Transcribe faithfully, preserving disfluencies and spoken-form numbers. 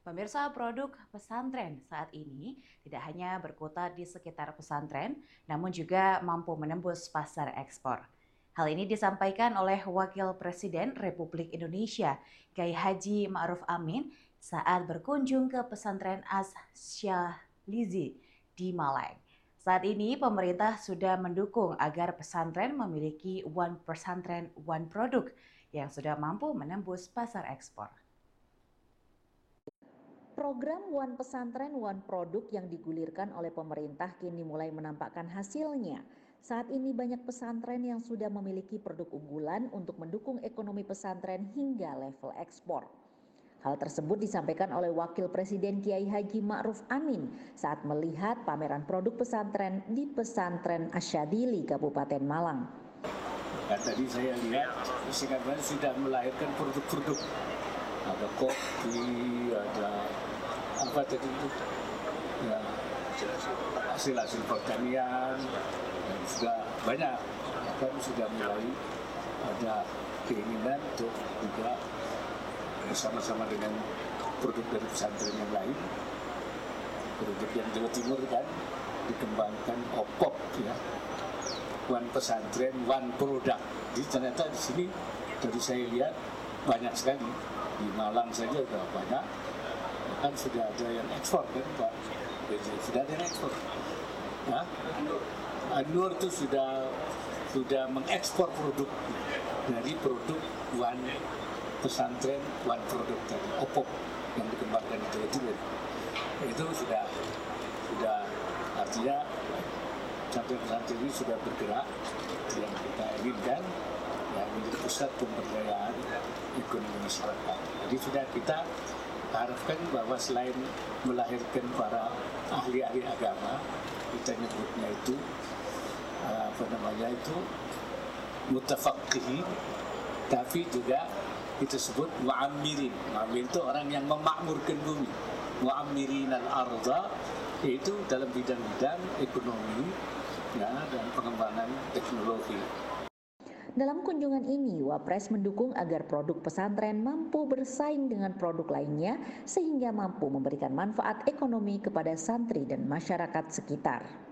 Pemirsa, produk pesantren saat ini tidak hanya berkutat di sekitar pesantren, namun juga mampu menembus pasar ekspor. Hal ini disampaikan oleh Wakil Presiden Republik Indonesia, Kiai Haji Ma'ruf Amin, saat berkunjung ke pesantren Asy-Syahlisi di Malang. Saat ini pemerintah sudah mendukung agar pesantren memiliki One Pesantren One Produk yang sudah mampu menembus pasar ekspor. Program One Pesantren One Produk yang digulirkan oleh pemerintah kini mulai menampakkan hasilnya. Saat ini banyak pesantren yang sudah memiliki produk unggulan untuk mendukung ekonomi pesantren hingga level ekspor. Hal tersebut disampaikan oleh Wakil Presiden Kiai Haji Ma'ruf Amin saat melihat pameran produk pesantren di Pesantren Asy-Syahlisi Kabupaten Malang. Dan tadi saya lihat pesantren sudah melahirkan produk-produk, ada kopi, ada apa tadi itu, ya, hasil-hasil pertanian, dan sudah banyak, kan sudah mulai ada keinginan untuk juga bersama-sama dengan produk dari pesantren yang lain, produk yang Jawa Timur kan dikembangkan O P O P ya, One Pesantren One Product. Jadi ternyata di sini dari saya lihat banyak sekali, di Malang saja sudah banyak, kan sudah ada yang ekspor kan Pak, sudah ada yang ekspor. Nah, Anur itu sudah sudah mengekspor produk dari produk One Pesantren One Produk tadi, O P O P yang dikembangkan di Jawa Timur. Itu sudah sudah artinya pesantren-pesantren ini sudah bergerak yang kita inginkan, yang menjadi pusat pemberdayaan ekonomi masyarakat. Jadi sudah kita harapkan bahwa selain melahirkan para ahli-ahli agama, kita nyebutnya itu apa namanya itu mutafaqqihin, tapi juga kita sebut mu'ammirin. Mu'ammir itu orang yang memakmurkan bumi. Mu'ammirin al-ardha, yaitu dalam bidang-bidang ekonomi ya, dan pengembangan teknologi. Dalam kunjungan ini, Wapres mendukung agar produk pesantren mampu bersaing dengan produk lainnya sehingga mampu memberikan manfaat ekonomi kepada santri dan masyarakat sekitar.